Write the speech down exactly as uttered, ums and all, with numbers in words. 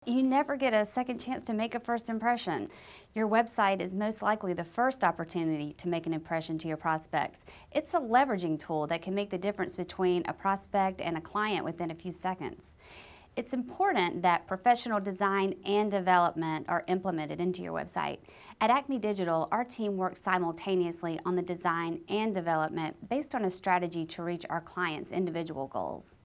You never get a second chance to make a first impression. Your website is most likely the first opportunity to make an impression to your prospects. It's a leveraging tool that can make the difference between a prospect and a client within a few seconds. It's important that professional design and development are implemented into your website. At Acme Digital, our team works simultaneously on the design and development based on a strategy to reach our clients' individual goals.